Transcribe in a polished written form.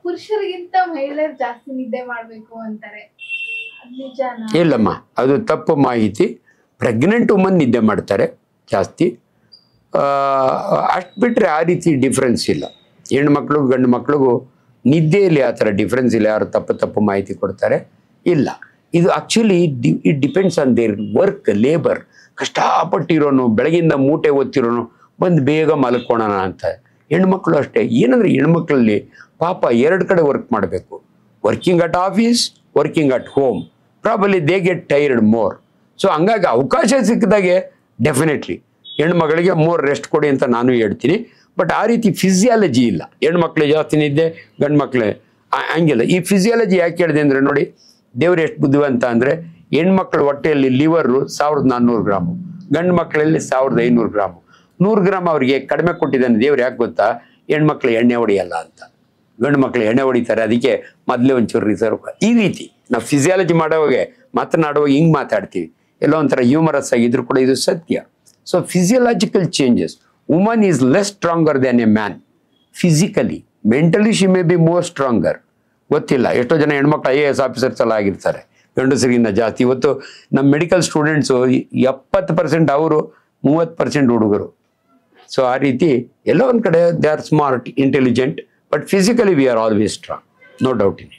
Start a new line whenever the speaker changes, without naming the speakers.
ಪುರುಷರಿಗಿಂತ ಮಹಿಳೆಯರು ಜಾಸ್ತಿ ನಿದ್ದೆ ಮಾಡ್ಬೇಕು ಅಂತಾರೆ, ನಿಜಾನಾ?
ಇಲ್ಲಮ್ಮ, ಅದು ತಪ್ಪು ಮಾಹಿತಿ. ಪ್ರೆಗ್ನೆಂಟ್ ವುಮನ್ ನಿದ್ದೆ ಮಾಡ್ತಾರೆ ಜಾಸ್ತಿ, ಅಷ್ಟು ಬಿಟ್ಟರೆ ಆ ರೀತಿ ಡಿಫ್ರೆನ್ಸ್ ಇಲ್ಲ. ಹೆಣ್ಮಕ್ಳಿಗೂ ಗಂಡು ಮಕ್ಳಿಗೂ ನಿದ್ದೆಯಲ್ಲಿ ಆ ಥರ ಡಿಫ್ರೆನ್ಸ್ ಇಲ್ಲ. ಯಾರು ತಪ್ಪು ಮಾಹಿತಿ ಕೊಡ್ತಾರೆ ಇಲ್ಲ. ಇದು actually it depends on their work, labour. ಕಷ್ಟಪಟ್ಟಿರೋನು, ಬೆಳಗಿಂದ ಮೂಟೆ ಒತ್ತಿರೋನು ಬಂದು ಬೇಗ ಮಲ್ಕೋಣ ಅಂತ. ಹೆಣ್ಮಕ್ಳು ಅಷ್ಟೇ. ಏನಂದರೆ ಹೆಣ್ಮಕ್ಳಲ್ಲಿ ಪಾಪ ಎರಡು ಕಡೆ ವರ್ಕ್ ಮಾಡಬೇಕು. Working at office, working at home. Probably they get tired more. So ಹಂಗಾಗಿ ಅವಕಾಶ ಸಿಕ್ಕಿದಾಗೆ ಡೆಫಿನೆಟ್ಲಿ ಹೆಣ್ಮಗಳಿಗೆ ಮೋರ್ ರೆಸ್ಟ್ ಕೊಡಿ ಅಂತ ನಾನು ಹೇಳ್ತೀನಿ. ಬಟ್ ಆ ರೀತಿ ಫಿಸಿಯಾಲಜಿ ಇಲ್ಲ. ಹೆಣ್ಮಕ್ಳಿಗೆ ಜಾಸ್ತಿ ನಿದ್ದೆ, ಗಂಡು ಮಕ್ಳೇ ಹಂಗಿಲ್ಲ. ಈ ಫಿಸಿಯಾಲಜಿ ಯಾಕೆ ಹೇಳಿದೆ ಅಂದರೆ ನೋಡಿ, ದೇವ್ರು ಎಷ್ಟು ಬುದ್ಧಿವಂತ ಅಂದರೆ, ಹೆಣ್ಮಕ್ಳ ಹೊಟ್ಟೆಯಲ್ಲಿ ಲಿವರು 1400 ಗ್ರಾಮು, ಗಂಡು ಮಕ್ಕಳಲ್ಲಿ 1500 ಗ್ರಾಮು. 100 ಗ್ರಾಮ್ ಅವರಿಗೆ ಕಡಿಮೆ ಕೊಟ್ಟಿದ್ದಾನೆ ದೇವ್ರು. ಯಾಕೆ ಗೊತ್ತಾ? ಹೆಣ್ಮಕ್ಳು ಎಣ್ಣೆ ಹೊಡಿಯಲ್ಲ ಅಂತ. ಗಂಡು ಮಕ್ಳು ಎಣ್ಣೆ ಹೊಡಿತಾರೆ, ಅದಕ್ಕೆ ಮೊದಲೇ ಒಂಚೂರು ರಿಸರ್ವ್. ಈ ರೀತಿ ನಾವು ಫಿಸಿಯಾಲಜಿ ಮಾಡೋವಾಗೆ ಮಾತನಾಡುವಾಗ ಹಿಂಗೆ ಮಾತಾಡ್ತೀವಿ, ಎಲ್ಲೋ ಒಂಥರ ಹ್ಯೂಮರಸ್ ಆಗಿದ್ರು ಕೂಡ ಇದು ಸತ್ಯ. So physiological changes. Woman is less stronger than a man physically. Mentally she may be more stronger. ಗೊತ್ತಿಲ್ಲ, ಎಷ್ಟೋ ಜನ ಹೆಣ್ಮಕ್ಳು IAS ಆಫೀಸರ್ಸ್ ಎಲ್ಲ ಆಗಿರ್ತಾರೆ ಗಂಡಸರಿಗಿಂತ ಜಾಸ್ತಿ. ಇವತ್ತು ನಮ್ಮ ಮೆಡಿಕಲ್ ಸ್ಟೂಡೆಂಟ್ಸು 70% ಅವರು, 30% ಹುಡುಗರು. ಸೊ ಆ ರೀತಿ ಎಲ್ಲೋ ಒಂದು ಕಡೆ they are smart, intelligent, but physically we are always strong, no doubt in it.